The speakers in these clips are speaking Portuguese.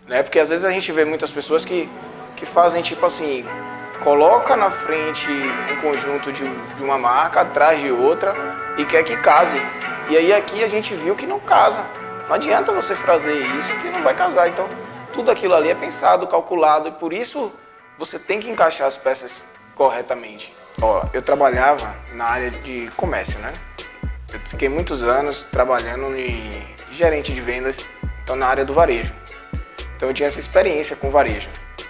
né? Porque às vezes a gente vê muitas pessoas que fazem tipo assim, coloca na frente um conjunto de uma marca atrás de outra e quer que case. E aí aqui a gente viu que não casa. Não adianta você fazer isso que não vai casar. Então tudo aquilo ali é pensado, calculado e por isso você tem que encaixar as peças corretamente. Ó, eu trabalhava na área de comércio, né? Eu fiquei muitos anos trabalhando em gerente de vendas, então na área do varejo. Então eu tinha essa experiência com varejo.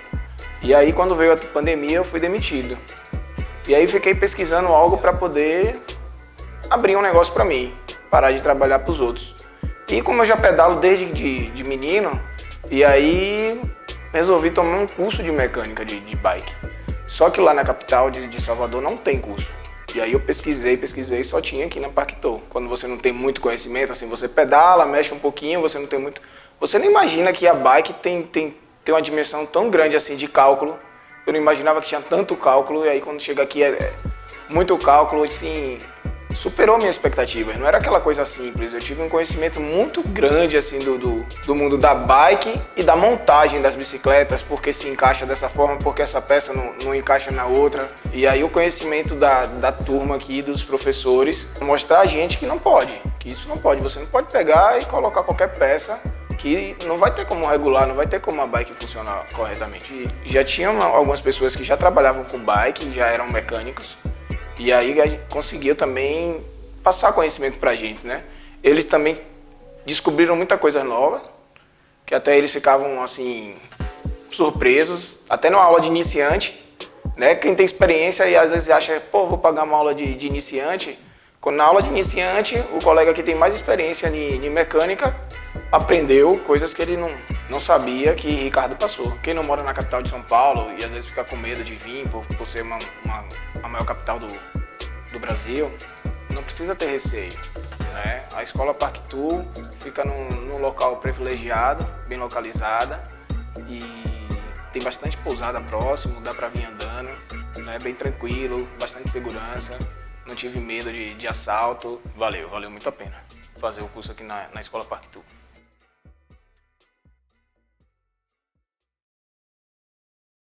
E aí quando veio a pandemia eu fui demitido. E aí fiquei pesquisando algo para poder abrir um negócio para mim, parar de trabalhar para os outros. E como eu já pedalo desde de menino, e aí resolvi tomar um curso de mecânica de bike. Só que lá na capital de Salvador não tem curso. E aí eu pesquisei, só tinha aqui na Parquetou. Quando você não tem muito conhecimento, assim, você pedala, mexe um pouquinho, você não tem muito... Você não imagina que a bike tem uma dimensão tão grande assim de cálculo. Eu não imaginava que tinha tanto cálculo, e aí quando chega aqui é muito cálculo, assim, superou minhas expectativas. Não era aquela coisa simples, eu tive um conhecimento muito grande assim do mundo da bike e da montagem das bicicletas, porque se encaixa dessa forma, porque essa peça não encaixa na outra. E aí o conhecimento da turma aqui, dos professores, mostrar a gente que não pode, que isso não pode. Você não pode pegar e colocar qualquer peça que não vai ter como regular, não vai ter como a bike funcionar corretamente. E já tinham algumas pessoas que já trabalhavam com bike, já eram mecânicos, e aí a gente conseguiu também passar conhecimento pra gente, né? Eles também descobriram muita coisa nova, que até eles ficavam assim, surpresos, até numa aula de iniciante, né? Quem tem experiência e às vezes acha, pô, vou pagar uma aula de iniciante. Quando na aula de iniciante, o colega que tem mais experiência em mecânica aprendeu coisas que ele não sabia que Ricardo passou. Quem não mora na capital de São Paulo e às vezes fica com medo de vir por ser a maior capital do Brasil, não precisa ter receio, né? A escola Parquetou fica num local privilegiado, bem localizada e tem bastante pousada próximo, dá para vir andando, né? Bem tranquilo, bastante segurança, não tive medo de assalto. Valeu muito a pena fazer o curso aqui na escola Parquetou.